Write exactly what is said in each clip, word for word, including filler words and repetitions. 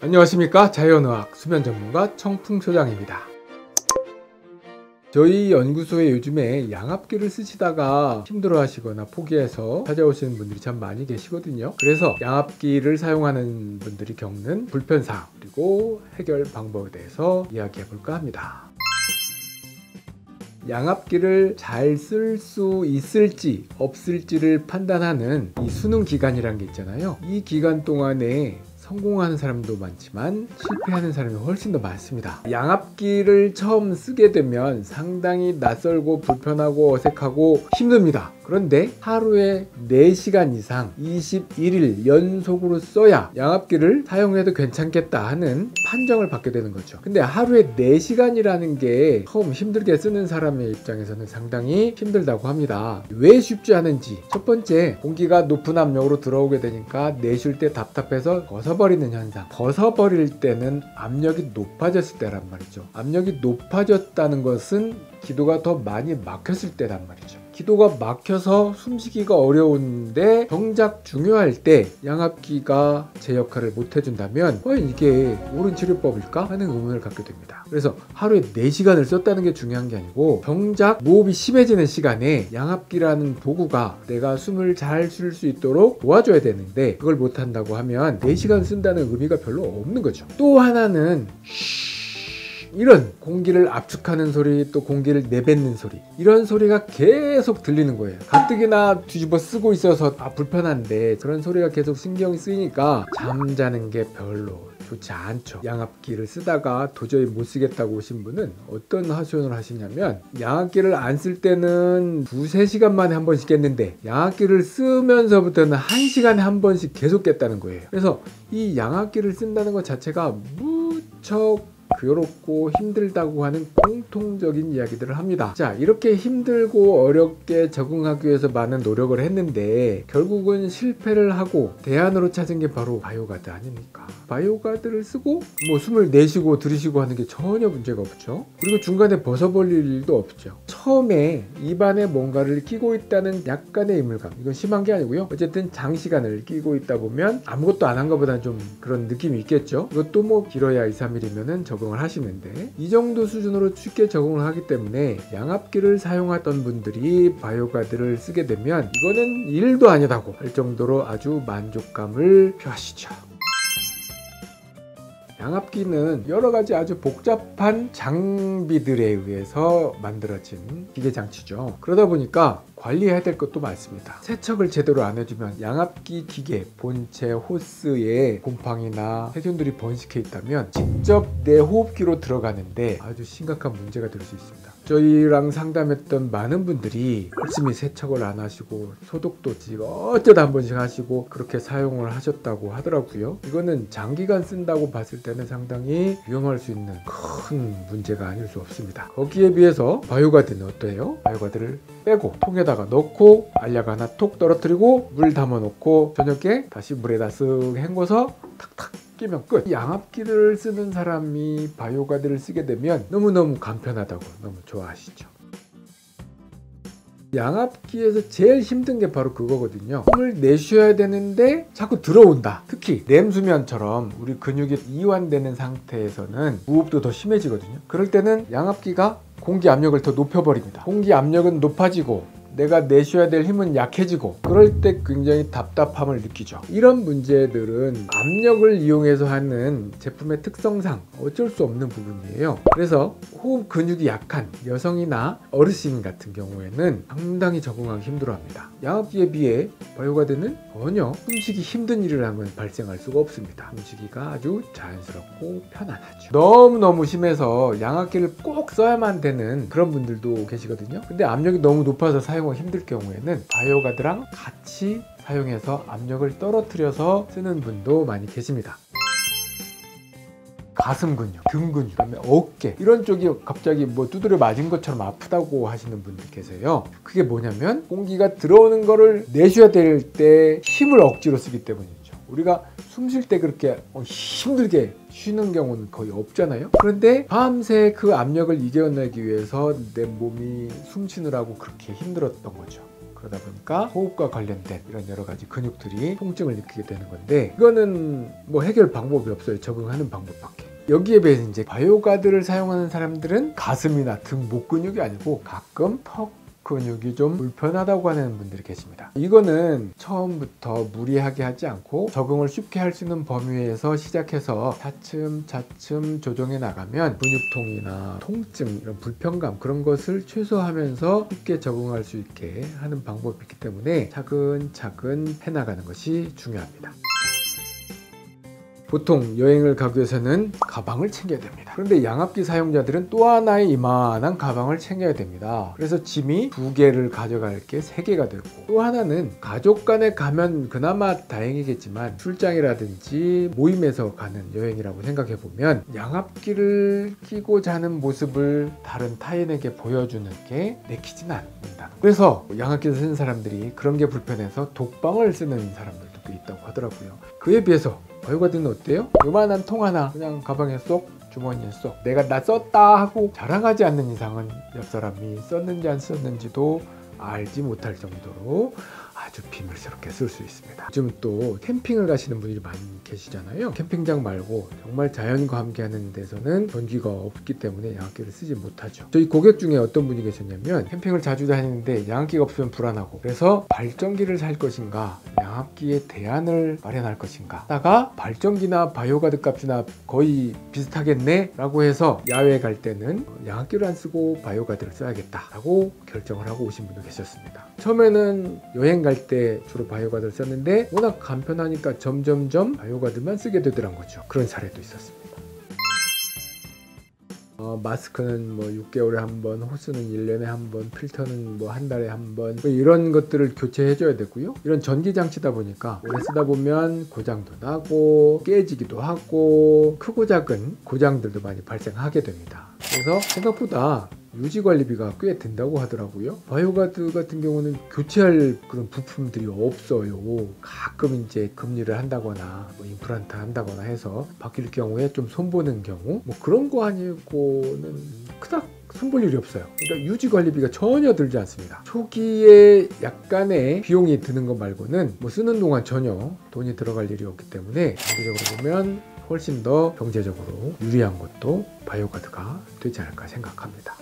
안녕하십니까. 자연의학 수면 전문가 청풍소장입니다. 저희 연구소에 요즘에 양압기를 쓰시다가 힘들어 하시거나 포기해서 찾아오시는 분들이 참 많이 계시거든요. 그래서 양압기를 사용하는 분들이 겪는 불편사항 그리고 해결 방법에 대해서 이야기해 볼까 합니다. 양압기를 잘 쓸 수 있을지 없을지를 판단하는 이 수능 기간이란 게 있잖아요. 이 기간 동안에 성공하는 사람도 많지만 실패하는 사람이 훨씬 더 많습니다. 양압기를 처음 쓰게 되면 상당히 낯설고 불편하고 어색하고 힘듭니다. 그런데 하루에 네 시간 이상 이십일 일 연속으로 써야 양압기를 사용해도 괜찮겠다 하는 판정을 받게 되는 거죠. 근데 하루에 네 시간이라는 게 처음 힘들게 쓰는 사람의 입장에서는 상당히 힘들다고 합니다. 왜 쉽지 않은지, 첫 번째, 공기가 높은 압력으로 들어오게 되니까 내쉴 때 답답해서 벗어버리는 현상. 벗어버릴 때는 압력이 높아졌을 때란 말이죠. 압력이 높아졌다는 것은 기도가 더 많이 막혔을 때란 말이죠. 기도가 막혀서 숨쉬기가 어려운데 정작 중요할 때 양압기가 제 역할을 못 해준다면 과연 이게 옳은 치료법일까 하는 의문을 갖게 됩니다. 그래서 하루에 네 시간을 썼다는 게 중요한 게 아니고 정작 모흡이 심해지는 시간에 양압기라는 도구가 내가 숨을 잘 쉴 수 있도록 도와줘야 되는데 그걸 못한다고 하면 네 시간 쓴다는 의미가 별로 없는 거죠. 또 하나는 이런 공기를 압축하는 소리, 또 공기를 내뱉는 소리, 이런 소리가 계속 들리는 거예요. 가뜩이나 뒤집어 쓰고 있어서 아 불편한데 그런 소리가 계속 신경이 쓰이니까 잠자는 게 별로 좋지 않죠. 양압기를 쓰다가 도저히 못 쓰겠다고 오신 분은 어떤 하소연을 하시냐면, 양압기를 안 쓸 때는 두세 시간 만에 한 번씩 깼는데 양압기를 쓰면서부터는 한 시간에 한 번씩 계속 깼다는 거예요. 그래서 이 양압기를 쓴다는 것 자체가 무척 괴롭고 힘들다고 하는 공통적인 이야기들을 합니다. 자, 이렇게 힘들고 어렵게 적응하기 위해서 많은 노력을 했는데 결국은 실패를 하고 대안으로 찾은 게 바로 바이오가드 아닙니까? 바이오가드를 쓰고 뭐 숨을 내쉬고 들이쉬고 하는 게 전혀 문제가 없죠. 그리고 중간에 벗어버릴 일도 없죠. 처음에 입안에 뭔가를 끼고 있다는 약간의 이물감, 이건 심한 게 아니고요. 어쨌든 장시간을 끼고 있다 보면 아무것도 안 한 것보다는 좀 그런 느낌이 있겠죠. 이것도 뭐 길어야 이, 삼 일이면은 적응을 하시면 돼. 이 정도 수준으로 쉽게 적응을 하기 때문에 양압기를 사용하던 분들이 바이오가드를 쓰게 되면 이거는 일도 아니다고 할 정도로 아주 만족감을 표하시죠. 양압기는 여러가지 아주 복잡한 장비들에 의해서 만들어진 기계장치죠. 그러다 보니까 관리해야 될 것도 많습니다. 세척을 제대로 안 해주면 양압기 기계 본체 호스에 곰팡이나 세균들이 번식해 있다면 직접 내 호흡기로 들어가는데 아주 심각한 문제가 될 수 있습니다. 저희랑 상담했던 많은 분들이 열심히 세척을 안 하시고 소독도 지금 어쩌다 한 번씩 하시고 그렇게 사용을 하셨다고 하더라고요. 이거는 장기간 쓴다고 봤을 때는 상당히 위험할 수 있는 큰 문제가 아닐 수 없습니다. 거기에 비해서 바이오가드는 어때요? 바이오가드를 빼고 통에다가 넣고 알약 하나 톡 떨어뜨리고 물 담아 놓고 저녁에 다시 물에다 쓱 헹궈서 탁탁 끼면 끝. 양압기를 쓰는 사람이 바이오가드를 쓰게 되면 너무너무 간편하다고 너무 좋아하시죠. 양압기에서 제일 힘든 게 바로 그거거든요. 숨을 내쉬어야 되는데 자꾸 들어온다. 특히 렘수면처럼 우리 근육이 이완되는 상태에서는 무호흡도 더 심해지거든요. 그럴 때는 양압기가 공기 압력을 더 높여버립니다. 공기 압력은 높아지고 내가 내쉬어야 될 힘은 약해지고 그럴 때 굉장히 답답함을 느끼죠. 이런 문제들은 압력을 이용해서 하는 제품의 특성상 어쩔 수 없는 부분이에요. 그래서 호흡 근육이 약한 여성이나 어르신 같은 경우에는 상당히 적응하기 힘들어합니다. 양압기에 비해 바이오가드는 전혀 숨쉬기 힘든 일이라는 건 발생할 수가 없습니다. 숨쉬기가 아주 자연스럽고 편안하죠. 너무너무 심해서 양압기를 꼭 써야만 되는 그런 분들도 계시거든요. 근데 압력이 너무 높아서 사용 힘들 경우에는 바이오가드랑 같이 사용해서 압력을 떨어뜨려서 쓰는 분도 많이 계십니다. 가슴 근육, 등 근육, 그다음에 어깨 이런 쪽이 갑자기 뭐 두드려 맞은 것처럼 아프다고 하시는 분들 계세요. 그게 뭐냐면 공기가 들어오는 거를 내쉬어야 될 때 힘을 억지로 쓰기 때문이죠. 우리가 숨 쉴 때 그렇게 힘들게 쉬는 경우는 거의 없잖아요. 그런데 밤새 그 압력을 이겨내기 위해서 내 몸이 숨 쉬느라고 그렇게 힘들었던 거죠. 그러다 보니까 호흡과 관련된 이런 여러 가지 근육들이 통증을 느끼게 되는 건데, 이거는 뭐 해결 방법이 없어요. 적응하는 방법밖에. 여기에 비해서 이제 바이오가드를 사용하는 사람들은 가슴이나 등, 목 근육이 아니고 가끔 턱 근육이 좀 불편하다고 하는 분들이 계십니다. 이거는 처음부터 무리하게 하지 않고 적응을 쉽게 할 수 있는 범위에서 시작해서 차츰 차츰 조정해 나가면 근육통이나 통증, 이런 불편감, 그런 것을 최소화하면서 쉽게 적응할 수 있게 하는 방법이 있기 때문에 차근차근 해나가는 것이 중요합니다. 보통 여행을 가기 위해서는 가방을 챙겨야 됩니다. 그런데 양압기 사용자들은 또 하나의 이만한 가방을 챙겨야 됩니다. 그래서 짐이 두 개를 가져갈 게 세 개가 되고, 또 하나는 가족 간에 가면 그나마 다행이겠지만 출장이라든지 모임에서 가는 여행이라고 생각해 보면 양압기를 끼고 자는 모습을 다른 타인에게 보여주는 게 내키진 않는다. 그래서 양압기를 쓰는 사람들이 그런 게 불편해서 독방을 쓰는 사람들도 있다고 하더라고요. 그에 비해서 바이오가드는 어때요? 요만한 통 하나 그냥 가방에 쏙, 주머니에 쏙, 내가 나 썼다 하고 자랑하지 않는 이상은 옆 사람이 썼는지 안 썼는지도 알지 못할 정도로 아주 비밀스럽게 쓸 수 있습니다. 요즘 또 캠핑을 가시는 분들이 많이 계시잖아요. 캠핑장 말고 정말 자연과 함께하는 데서는 전기가 없기 때문에 양압기를 쓰지 못하죠. 저희 고객 중에 어떤 분이 계셨냐면, 캠핑을 자주 다니는데 양압기가 없으면 불안하고, 그래서 발전기를 살 것인가 양압기에 대안을 마련할 것인가 하다가 발전기나 바이오가드 값이나 거의 비슷하겠네 라고 해서 야외에 갈 때는 양압기를 안 쓰고 바이오가드를 써야겠다 라고 결정을 하고 오신 분도 계셨습니다. 처음에는 여행 갈 때 주로 바이오가드를 썼는데 워낙 간편하니까 점점점 바이오가드만 쓰게 되더란 거죠. 그런 사례도 있었습니다. 어, 마스크는 뭐 육 개월에 한 번, 호스는 일 년에 한 번, 필터는 뭐 한 달에 한 번, 뭐 이런 것들을 교체해 줘야 되고요. 이런 전기 장치다 보니까 오래 쓰다 보면 고장도 나고 깨지기도 하고 크고 작은 고장들도 많이 발생하게 됩니다. 그래서 생각보다 유지관리비가 꽤 든다고 하더라고요. 바이오가드 같은 경우는 교체할 그런 부품들이 없어요. 가끔 이제 금리를 한다거나 뭐 임플란트 한다거나 해서 바뀔 경우에 좀 손보는 경우, 뭐 그런 거 아니고는 그닥 손볼 일이 없어요. 그러니까 유지관리비가 전혀 들지 않습니다. 초기에 약간의 비용이 드는 것 말고는 뭐 쓰는 동안 전혀 돈이 들어갈 일이 없기 때문에 장기적으로 보면 훨씬 더 경제적으로 유리한 것도 바이오가드가 되지 않을까 생각합니다.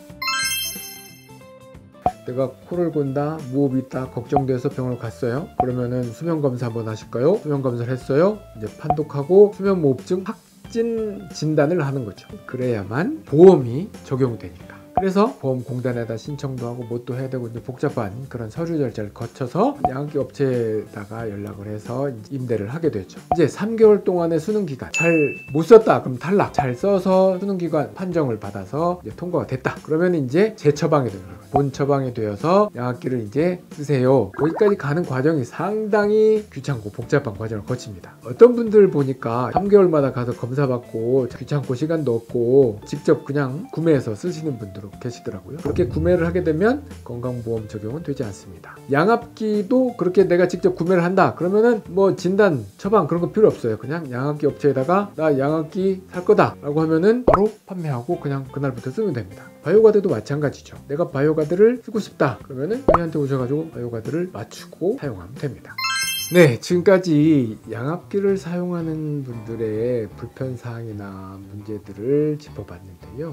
내가 코를 곤다, 무호흡이 있다, 걱정돼서 병원을 갔어요. 그러면은 수면 검사 한번 하실까요? 수면 검사를 했어요. 이제 판독하고 수면 무호흡증 확진 진단을 하는 거죠. 그래야만 보험이 적용되니까. 그래서 보험공단에다 신청도 하고 뭐 또 해야 되고 이제 복잡한 그런 서류 절차를 거쳐서 양압기 업체에다가 연락을 해서 임대를 하게 되죠. 이제 삼 개월 동안의 수능 기간 잘 못 썼다 그럼 탈락, 잘 써서 수능 기간 판정을 받아서 이제 통과가 됐다 그러면 이제 재처방이 되는 거예요. 본 처방이 되어서 양압기를 이제 쓰세요. 거기까지 가는 과정이 상당히 귀찮고 복잡한 과정을 거칩니다. 어떤 분들 보니까 삼 개월마다 가서 검사받고 귀찮고 시간도 없고 직접 그냥 구매해서 쓰시는 분들도 계시더라고요. 그렇게 구매를 하게 되면 건강보험 적용은 되지 않습니다. 양압기도 그렇게 내가 직접 구매를 한다 그러면은 뭐 진단, 처방 그런 거 필요 없어요. 그냥 양압기 업체에다가 나 양압기 살 거다 라고 하면은 바로 판매하고 그냥 그날부터 쓰면 됩니다. 바이오가드도 마찬가지죠. 내가 바이오가드를 쓰고 싶다 그러면은 저희한테 오셔가지고 바이오가드를 맞추고 사용하면 됩니다. 네, 지금까지 양압기를 사용하는 분들의 불편사항이나 문제들을 짚어봤는데요.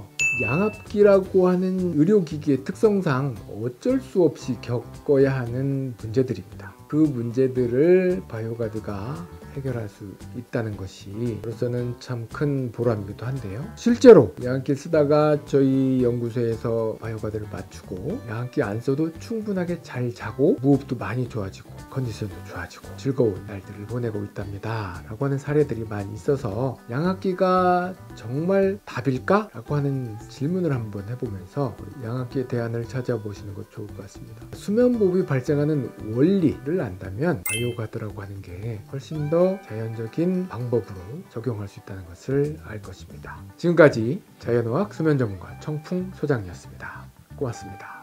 양압기라고 하는 의료기기의 특성상 어쩔 수 없이 겪어야 하는 문제들입니다. 그 문제들을 바이오가드가 해결할 수 있다는 것이 저로서는 참 큰 보람이기도 한데요. 실제로 양압기를 쓰다가 저희 연구소에서 바이오가드를 맞추고 양압기 안 써도 충분하게 잘 자고 무호흡도 많이 좋아지고 컨디션도 좋아지고 즐거운 날들을 보내고 있답니다 라고 하는 사례들이 많이 있어서 양압기가 정말 답일까? 라고 하는 질문을 한번 해보면서 양압기의 대안을 찾아보시는 것 좋을 것 같습니다. 수면무호흡이 발생하는 원리를 안다면 바이오가드라고 하는 게 훨씬 더 자연적인 방법으로 적용할 수 있다는 것을 알 것입니다. 지금까지 자연의학 수면 전문가 청풍 소장이었습니다. 고맙습니다.